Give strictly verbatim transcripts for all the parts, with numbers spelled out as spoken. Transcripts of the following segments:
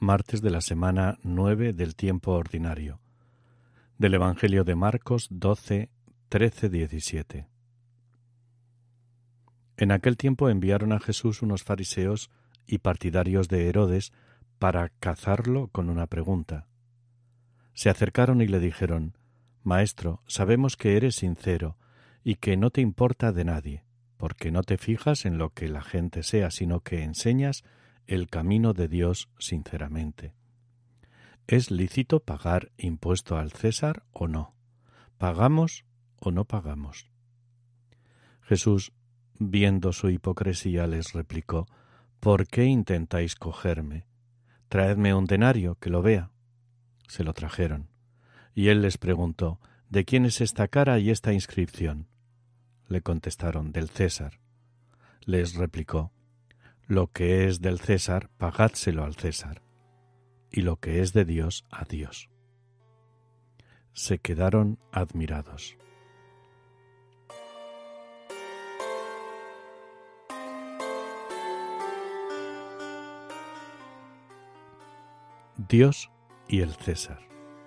martes de la semana nueve del tiempo ordinario, del Evangelio de Marcos doce, trece, diecisiete. En aquel tiempo enviaron a Jesús unos fariseos y partidarios de Herodes para cazarlo con una pregunta. Se acercaron y le dijeron: Maestro, sabemos que eres sincero y que no te importa de nadie, porque no te fijas en lo que la gente sea, sino que enseñas el camino de Dios sinceramente. ¿Es lícito pagar impuesto al César o no? ¿Pagamos o no pagamos? Jesús, viendo su hipocresía, les replicó: ¿Por qué intentáis cogerme? Traedme un denario, que lo vea. Se lo trajeron. Y él les preguntó: ¿De quién es esta cara y esta inscripción? Le contestaron: del César. Les replicó: Lo que es del César, pagádselo al César, y lo que es de Dios, a Dios. Se quedaron admirados. Dios y el César.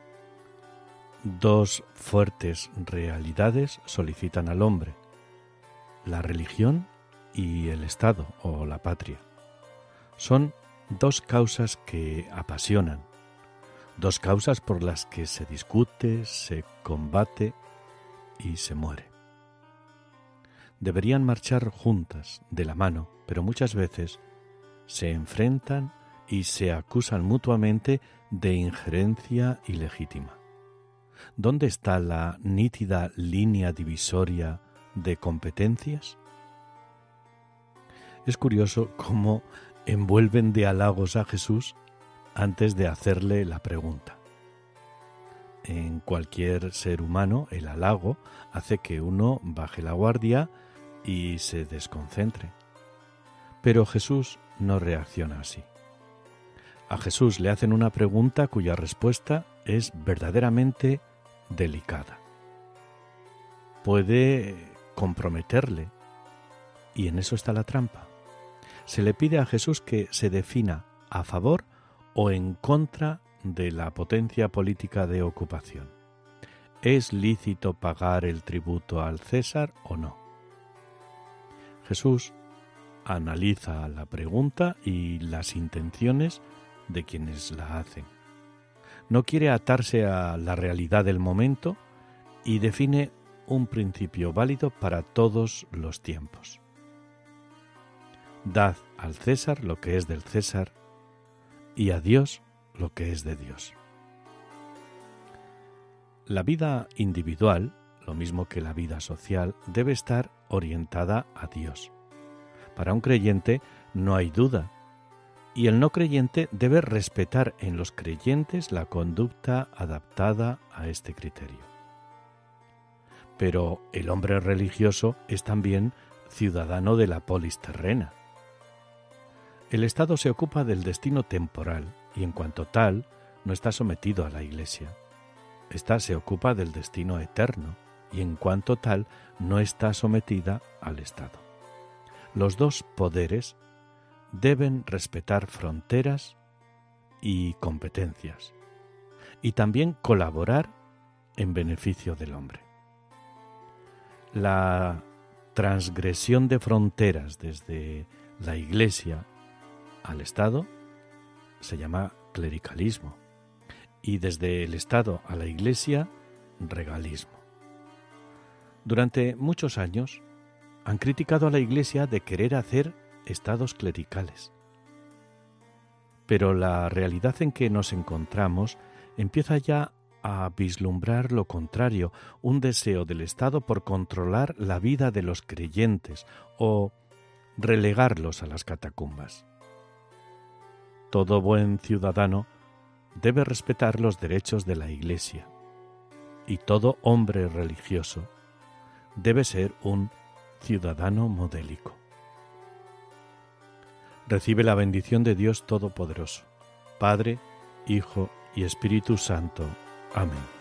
Dos fuertes realidades solicitan al hombre: la religión y el Estado o la patria. Son dos causas que apasionan, dos causas por las que se discute, se combate y se muere. Deberían marchar juntas, de la mano, pero muchas veces se enfrentan y se acusan mutuamente de injerencia ilegítima. ¿Dónde está la nítida línea divisoria de competencias? Es curioso cómo envuelven de halagos a Jesús antes de hacerle la pregunta. En cualquier ser humano, el halago hace que uno baje la guardia y se desconcentre. Pero Jesús no reacciona así. A Jesús le hacen una pregunta cuya respuesta es verdaderamente delicada. Puede comprometerle, y en eso está la trampa. Se le pide a Jesús que se defina a favor o en contra de la potencia política de ocupación. ¿Es lícito pagar el tributo al César o no? Jesús analiza la pregunta y las intenciones de quienes la hacen. No quiere atarse a la realidad del momento y define un principio válido para todos los tiempos. Dad al César lo que es del César y a Dios lo que es de Dios. La vida individual, lo mismo que la vida social, debe estar orientada a Dios. Para un creyente no hay duda, y el no creyente debe respetar en los creyentes la conducta adaptada a este criterio. Pero el hombre religioso es también ciudadano de la polis terrena. El Estado se ocupa del destino temporal y en cuanto tal no está sometido a la Iglesia. Esta se ocupa del destino eterno y en cuanto tal no está sometida al Estado. Los dos poderes deben respetar fronteras y competencias y también colaborar en beneficio del hombre. La transgresión de fronteras desde la Iglesia al Estado se llama clericalismo y desde el Estado a la Iglesia regalismo. Durante muchos años han criticado a la Iglesia de querer hacer estados clericales. Pero la realidad en que nos encontramos empieza ya a vislumbrar lo contrario, un deseo del Estado por controlar la vida de los creyentes o relegarlos a las catacumbas. Todo buen ciudadano debe respetar los derechos de la Iglesia y todo hombre religioso debe ser un ciudadano modélico. Recibe la bendición de Dios Todopoderoso, Padre, Hijo y Espíritu Santo. Amén.